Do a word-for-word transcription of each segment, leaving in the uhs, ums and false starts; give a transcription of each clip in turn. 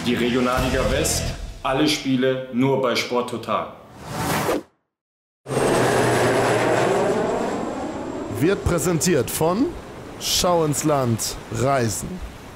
Die Regionalliga West, alle Spiele nur bei Sport Total. Wird präsentiert von Schau ins Land Reisen.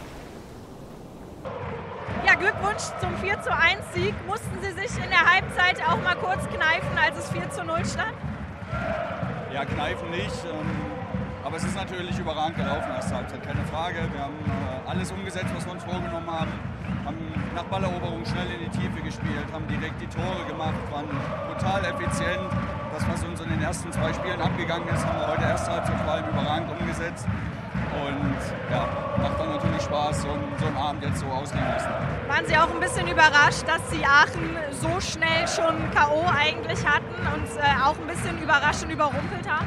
Ja, Glückwunsch zum vier zu eins Sieg. Mussten Sie sich in der Halbzeit auch mal kurz kneifen, als es vier zu null stand? Ja, kneifen nicht. Aber es ist natürlich überragend gelaufen, erste Halbzeit, keine Frage. Wir haben alles umgesetzt, was wir uns vorgenommen haben. Haben nach Balleroberung schnell in die Tiefe gespielt, haben direkt die Tore gemacht, waren brutal effizient. Das, was uns in den ersten zwei Spielen abgegangen ist, haben wir heute erste Halbzeit vor allem überragend umgesetzt. Und ja, macht dann natürlich Spaß, so, so einen Abend jetzt so ausgehen lassen. Waren Sie auch ein bisschen überrascht, dass Sie Aachen so schnell schon K O eigentlich hatten und äh, auch ein bisschen überrascht und überrumpelt haben?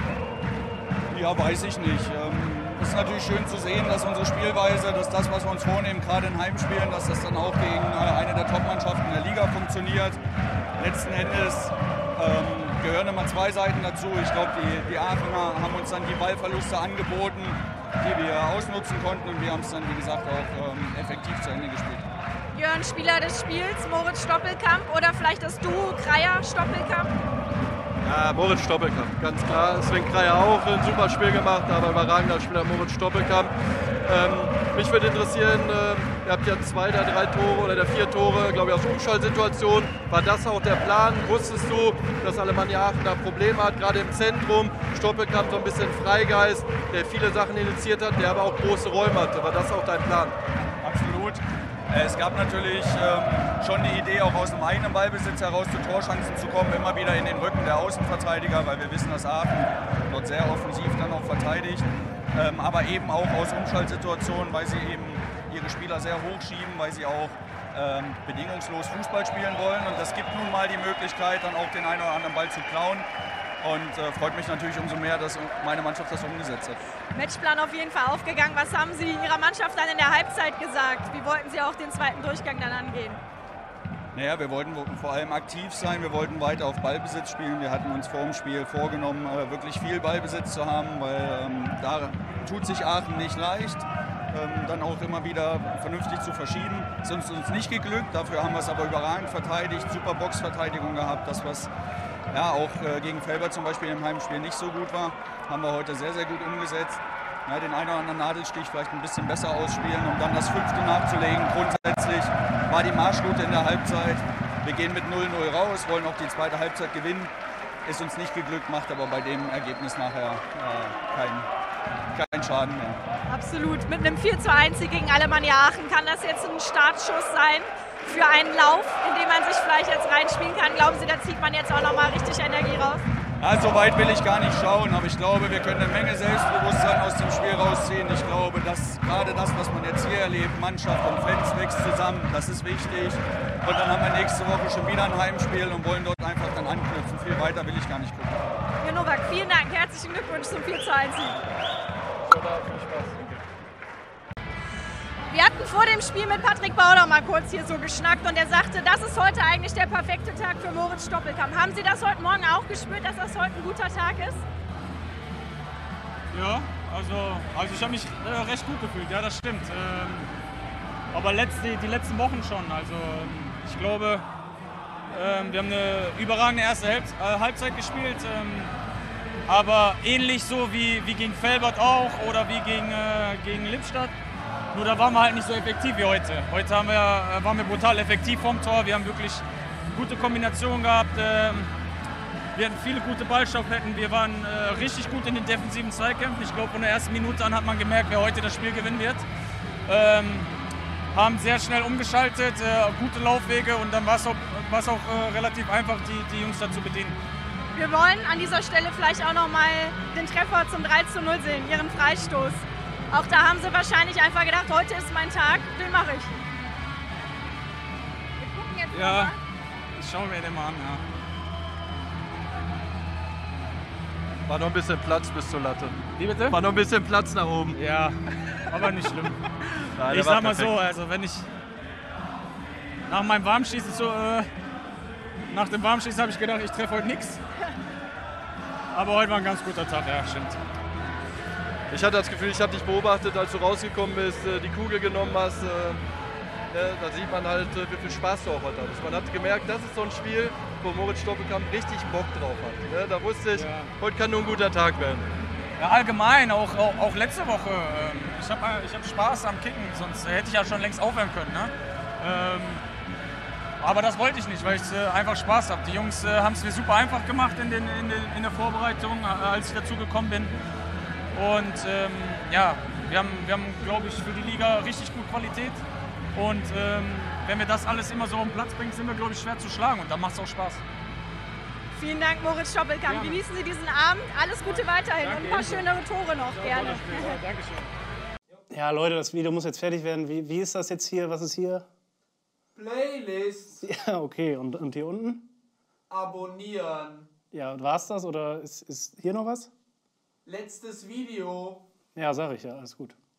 Ja, weiß ich nicht. Es ist natürlich schön zu sehen, dass unsere Spielweise, dass das, was wir uns vornehmen, gerade in Heimspielen, dass das dann auch gegen eine der Top-Mannschaften der Liga funktioniert. Letzten Endes ähm, gehören immer zwei Seiten dazu. Ich glaube, die, die Aachener haben uns dann die Ballverluste angeboten, die wir ausnutzen konnten, und wir haben es dann, wie gesagt, auch ähm, effektiv zu Ende gespielt. Jörn, Spieler des Spiels, Moritz Stoppelkamp oder vielleicht das Duo Kreier-Stoppelkamp? Ja, Moritz Stoppelkamp, ganz klar. Sven Kreier auch ein super Spiel gemacht, aber überragender Spieler Moritz Stoppelkamp. Ähm, mich würde interessieren, äh, ihr habt ja zwei der drei Tore oder der vier Tore, glaube ich, aus Umschaltsituationen. War das auch der Plan? Wusstest du, dass Alemannia Aachen da Probleme hat, gerade im Zentrum? Stoppelkamp so ein bisschen Freigeist, der viele Sachen initiiert hat, der aber auch große Räume hatte. War das auch dein Plan? Absolut. Es gab natürlich ähm, schon die Idee, auch aus dem eigenen Ballbesitz heraus zu Torchancen zu kommen, immer wieder in den Rücken der Außenverteidiger, weil wir wissen, dass Aachen dort sehr offensiv dann auch verteidigt. Ähm, aber eben auch aus Umschaltsituationen, weil sie eben ihre Spieler sehr hoch schieben, weil sie auch ähm, bedingungslos Fußball spielen wollen. Und das gibt nun mal die Möglichkeit, dann auch den einen oder anderen Ball zu klauen. Und äh, freut mich natürlich umso mehr, dass meine Mannschaft das umgesetzt hat. Matchplan auf jeden Fall aufgegangen. Was haben Sie Ihrer Mannschaft dann in der Halbzeit gesagt? Wie wollten Sie auch den zweiten Durchgang dann angehen? Naja, wir wollten vor allem aktiv sein, wir wollten weiter auf Ballbesitz spielen. Wir hatten uns vor dem Spiel vorgenommen, äh, wirklich viel Ballbesitz zu haben, weil ähm, da tut sich Aachen nicht leicht. Ähm, dann auch immer wieder vernünftig zu verschieben. Es ist uns nicht geglückt, dafür haben wir es aber überragend verteidigt, super Boxverteidigung gehabt. Das, was ja, auch äh, gegen Felber zum Beispiel im Heimspiel nicht so gut war, haben wir heute sehr, sehr gut umgesetzt. Ja, den einen oder anderen Nadelstich vielleicht ein bisschen besser ausspielen, um dann das Fünfte nachzulegen. Grundsätzlich war die Marschroute in der Halbzeit. Wir gehen mit null null raus, wollen auch die zweite Halbzeit gewinnen. Ist uns nicht geglückt, macht aber bei dem Ergebnis nachher äh, keinen kein Schaden mehr. Absolut. Mit einem vier zu eins gegen Alemannia Aachen kann das jetzt ein Startschuss sein für einen Lauf, in den man sich vielleicht jetzt reinspielen kann. Glauben Sie, da zieht man jetzt auch nochmal richtig Energie raus? Ja, so weit will ich gar nicht schauen, aber ich glaube, wir können eine Menge Selbstbewusstsein aus dem Spiel rausziehen. Ich glaube, dass gerade das, was man jetzt hier erlebt, Mannschaft und Fans wächst zusammen, das ist wichtig. Und dann haben wir nächste Woche schon wieder ein Heimspiel und wollen dort einfach dann anknüpfen. Viel weiter will ich gar nicht gucken. Herr Nowak, vielen Dank, herzlichen Glückwunsch zum vier zu eins Sieg. Wir hatten vor dem Spiel mit Patrick Bauder mal kurz hier so geschnackt und er sagte, das ist heute eigentlich der perfekte Tag für Moritz Stoppelkamp. Haben Sie das heute Morgen auch gespürt, dass das heute ein guter Tag ist? Ja, also, also ich habe mich äh, recht gut gefühlt, ja, das stimmt. Ähm, aber letzt, die, die letzten Wochen schon. Also ich glaube, ähm, wir haben eine überragende erste Halb äh, Halbzeit gespielt. Ähm, aber ähnlich so wie, wie gegen Velbert auch oder wie gegen, äh, gegen Lippstadt. Nur da waren wir halt nicht so effektiv wie heute. Heute haben wir, äh, waren wir brutal effektiv vom Tor. Wir haben wirklich gute Kombinationen gehabt. Ähm, wir hatten viele gute Ballstoffnetten. Wir waren äh, richtig gut in den defensiven Zweikämpfen. Ich glaube, von der ersten Minute an hat man gemerkt, wer heute das Spiel gewinnen wird. Ähm, haben sehr schnell umgeschaltet, äh, gute Laufwege und dann war es auch, war's auch äh, relativ einfach, die, die Jungs da zu bedienen. Wir wollen an dieser Stelle vielleicht auch noch mal den Treffer zum drei zu null sehen, Ihren Freistoß. Auch da haben Sie wahrscheinlich einfach gedacht, heute ist mein Tag, den mache ich. Wir gucken jetzt ja, mal. ich schaue mir den mal an. Ja. War noch ein bisschen Platz bis zur Latte. Wie bitte? War noch ein bisschen Platz nach oben. Ja, aber nicht schlimm. Nein, ich sag mal perfekt. So, also wenn ich nach meinem Warmschießen so, äh, nach dem Warmschießen habe ich gedacht, ich treffe heute nichts. Aber heute war ein ganz guter Tag, ja, stimmt. Ich hatte das Gefühl, ich habe dich beobachtet, als du rausgekommen bist, die Kugel genommen hast. Ne, da sieht man halt, wie viel Spaß du auch heute hattest. Man hat gemerkt, das ist so ein Spiel, wo Moritz Stoppelkamp richtig Bock drauf hat. Ne, da wusste ich, ja. heute kann nur ein guter Tag werden. Ja, allgemein, auch, auch, auch letzte Woche. Ähm, ich habe ich hab Spaß am Kicken, sonst hätte ich ja schon längst aufhören können. Ne? Ähm, aber das wollte ich nicht, weil ich äh, einfach Spaß habe. Die Jungs äh, haben es mir super einfach gemacht in, den, in, den, in der Vorbereitung, äh, als ich dazu gekommen bin. Und ähm, ja, wir haben, wir haben glaube ich, für die Liga richtig gut Qualität. Und ähm, wenn wir das alles immer so auf den Platz bringen, sind wir, glaube ich, schwer zu schlagen. Und dann macht es auch Spaß. Vielen Dank, Moritz Stoppelkamp. Ja. Genießen Sie diesen Abend. Alles Gute weiterhin. Danke, und ein paar schönere Tore noch, ja, gerne. Dankeschön. Ja, Leute, das Video muss jetzt fertig werden. Wie, wie ist das jetzt hier? Was ist hier? Playlist. Ja, okay. Und, und hier unten? Abonnieren. Ja, war's das oder ist, ist hier noch was? Letztes Video. Ja, sag ich ja. Alles gut.